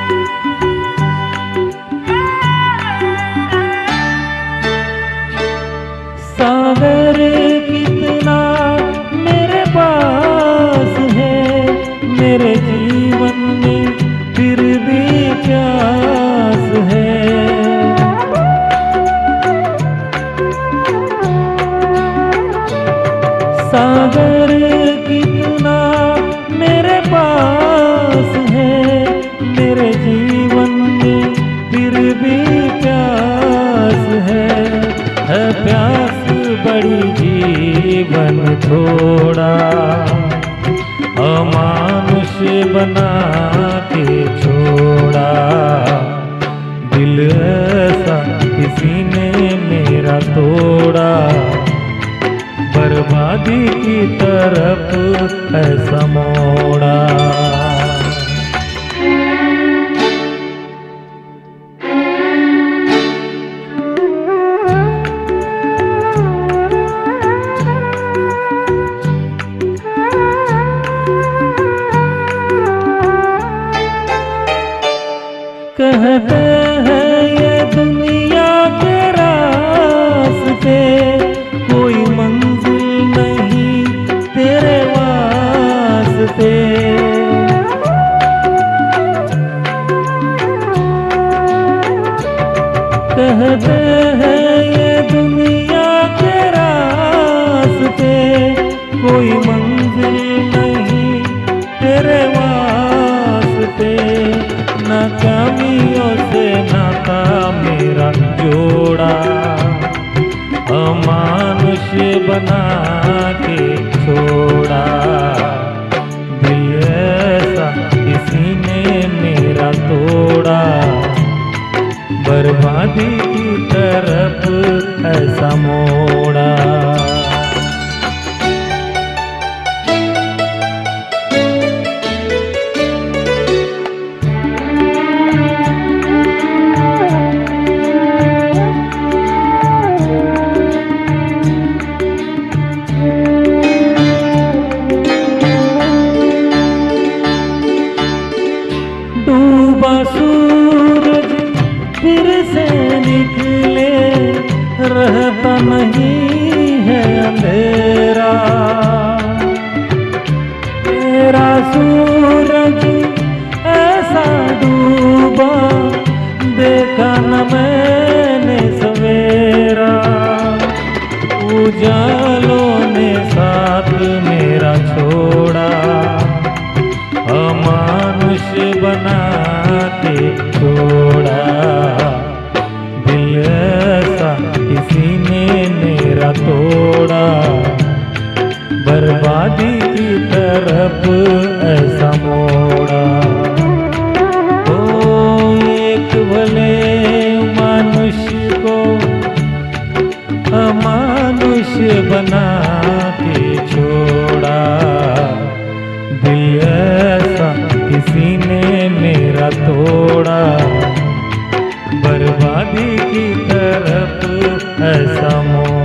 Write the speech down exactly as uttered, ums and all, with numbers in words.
सागर कितना मेरे पास है, मेरे जीवन में फिर भी प्यास है। सागर कितना मेरे पास है, मेरे जीवन में फिर भी प्यास है। है प्यास बड़ी जीवन थोड़ा, अमानुष बना के छोड़ा। दिल ऐसा किसी ने मेरा तोड़ा, बर्बादी की तरफ ऐसा मोड़ा। कहते हैं ये दुनिया के रास्ते, कोई मंजिल नहीं तेरे वास्ते। कहते हैं ये दुनिया के रास्ते, कोई मंजिल नहीं तेरे वास्ते। नाकामियों से नाता मेरा जोड़ा, अमानुष बना के छोड़ा। दिल ऐसा किसी ने मेरा तोड़ा, बर्बादी की तरफ ऐसा मोड़ा। डूबा सूरज फिर से निकले, रहता नहीं है अंधेरा। तेरा सूरज ऐसा डूबा, देखा न मैंने सवेरा। उजालों ने साथ मेरा छोड़ा, अमानुष बना के छोड़ा। दिल ऐसा किसी ने मेरा तोड़ा, बर्बादी की तरफ ऐसा मोड़ा। ओ एक भले मनुष्य को अमानुष बना के छोड़ा। दिल ऐसा किसी ने मेरा तोड़ा, बर्बादी की तरफ ऐसा मोड़ा।